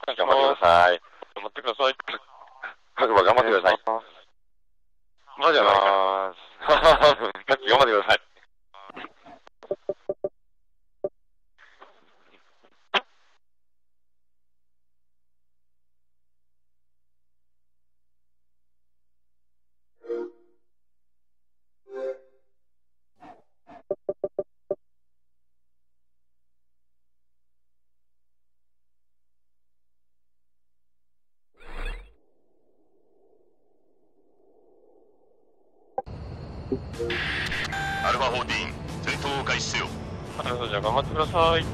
頑張ってください。 頑張ってください。 白馬頑張ってください。 マジやないか。 さっき頑張ってください。 アルファ14、戦闘を開始せよ。 じゃあ頑張ってください。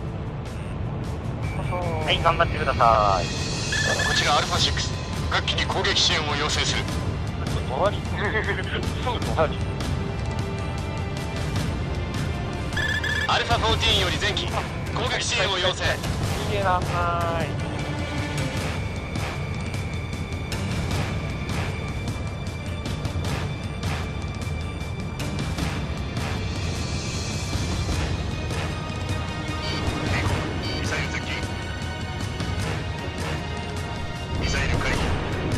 はい、頑張ってください。 こちらアルファ6、各機に攻撃支援を要請する。 隣すぐ隣。 アルファ14より前期、攻撃支援を要請。 逃げなさい。 ミサイル接近。ミサイル回避。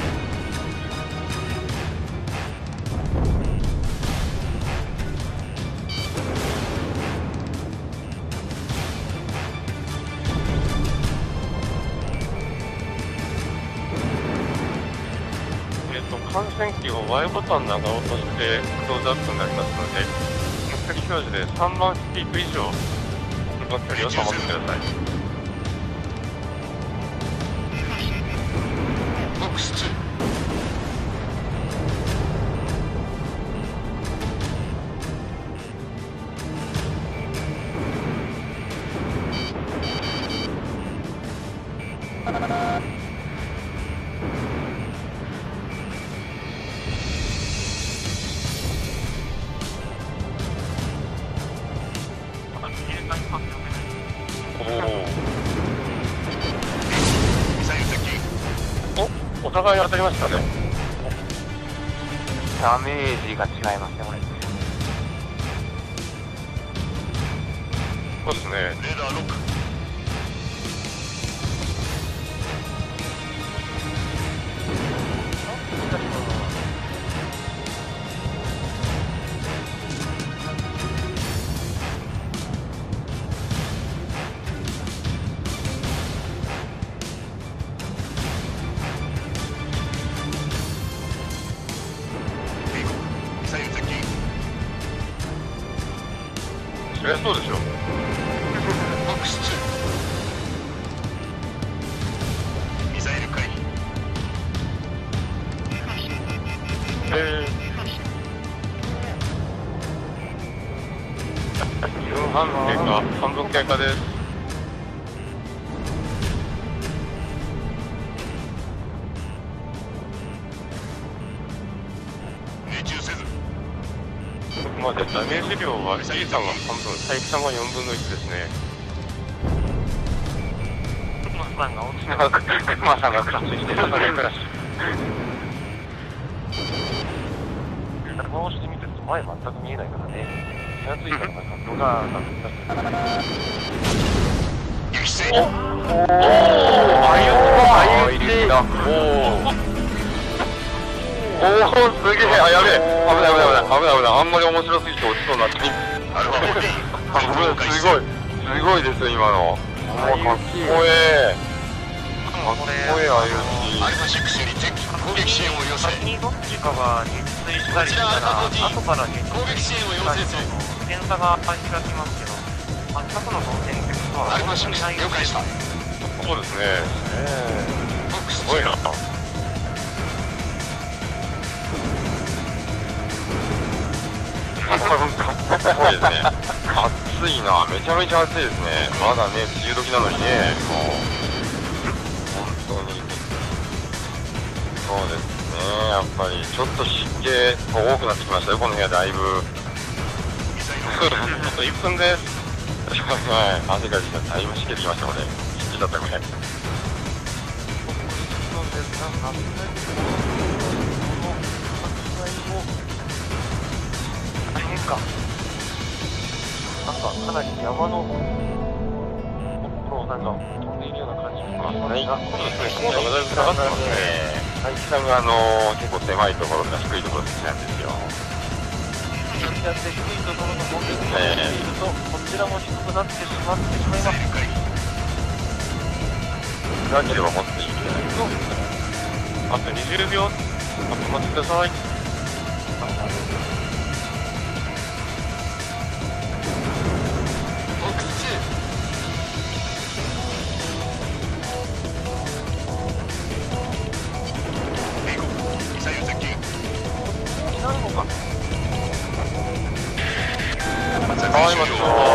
感染機を Y ボタン長押ししてクローズアップになりますので、目的表示で3万フィート以上の距離を保ってください。 ボックス2。ミサイル接近。 お互い当たりましたね。 ダメージが違いますね、これ。 そうですね。 レーダーロック。ミサイル接近。 そりゃそうでしょ。 ボックス2。ミサイル回避。 2分半経過、半分経過です。 命中せず。 ここまでダメージ量は E さんが半分、佐伯さんが4分の1ですね。 クマさんがクラッシュしてる。クラッシュ。こうして見てると前全く見えないからね。気がついたらなんか度が上がって撃墜。 おおすげえ。あ、やべえ。危ない。あんまり面白すぎて落ちそうになって。 アルファ14、 すごいですよ、今の。かっこええ。かっこええ、 アルファ6より前期、攻撃支援を要請。 先にどっちかが撃墜したりしたら、後から撃墜攻撃支援を要請する。 点差が開きますけど、全くの同点ってことはアルファ6、了解した。 そうですね。 ボックスすごいな。 かっこいいですね。暑いな、めちゃめちゃ暑いですね。まだね、梅雨時なのにね、もう、本当に。そうですね、やっぱり、ちょっと湿気が多くなってきましたよ、この部屋、だいぶ。 あと1分です。 はい、汗かいてきた、だいぶ湿気てきました、これ。湿気だったこれ。 大変か。なんかかなり山のところをなんか飛んでいるような感じがします。 はい、そうですね、高度がだいぶ下がってますね。大木さんが結構狭いところか低いところ好きなんですよ。 なんで低いところの攻撃をしていると、こちらも低くなってしまいます。 なければもっといいんじゃないですか。 あと20秒、あと待ってください。 ボックスになるのか。 はい、ましょ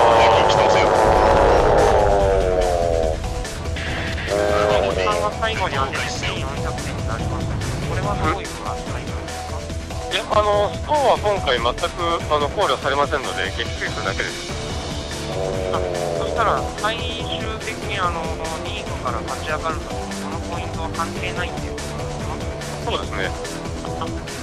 時間が最後に当てて1400点になります。これはどういう扱いなんですか？ いや、スコアは今回全く考慮されませんので、撃墜数だけです。 そしたら最終的にリーグから勝ち上がるときにそのポイントは関係ないっていうことですか？ そうですね。